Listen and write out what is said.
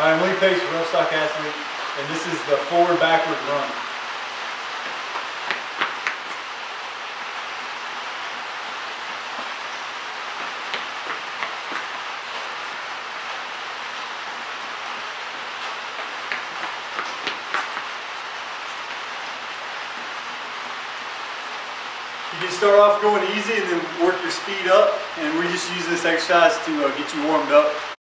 Alright, I'm Lee Pace with Rough Stock Athlete, and this is the forward-backward run. You can start off going easy and then work your speed up, and we just use this exercise to get you warmed up.